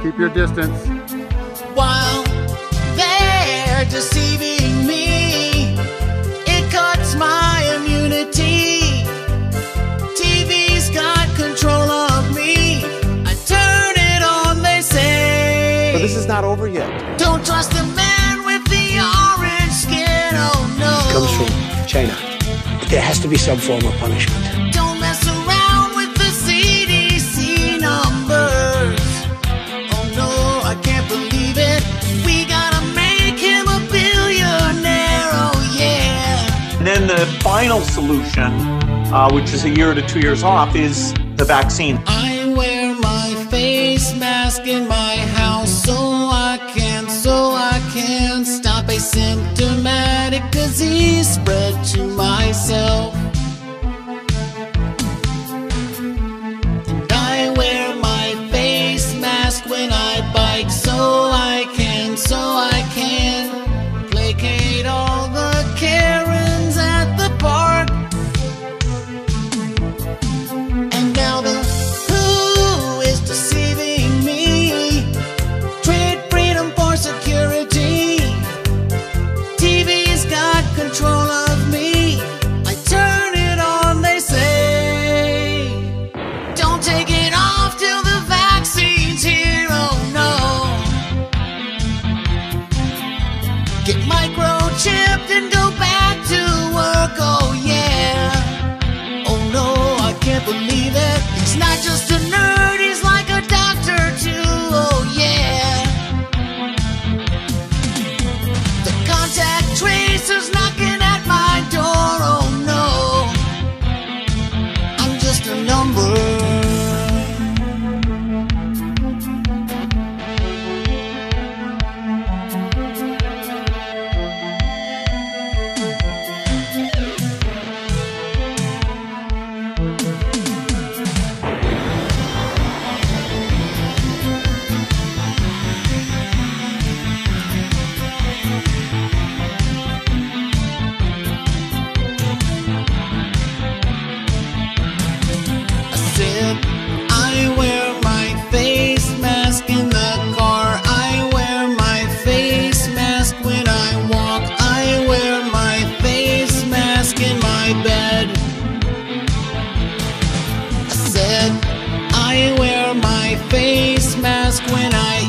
Keep your distance. While they're deceiving me, it cuts my immunity. TV's got control of me. I turn it on, they say. But this is not over yet. Don't trust the man with the orange skin, oh no. It comes from China. There has to be some form of punishment. Don't mess around with the CDC numbers. Oh no, I can't believe it. We gotta make him a billionaire, oh yeah. And then the final solution, which is a year to 2 years off, is the vaccine. I wear my face mask in my house so I can stop a symptomatic disease spread to myself. And I wear my face mask when I bike so I can placate all the Karens at the park. And now the WHO is deceiving me. Trade freedom for security. TV's got control of me. I turn it on, they say. Don't take it off till the vaccine's here, oh no. Get microchipped and go back to work, oh yeah. Oh no, I can't believe it. He's not just a nerd, he's like a doctor too, oh yeah. The contact tracer's knocking at my door, oh no. I'm just a number. I wear my face mask in the car. I wear my face mask when I walk. I wear my face mask in my bed. I said I wear my face mask when I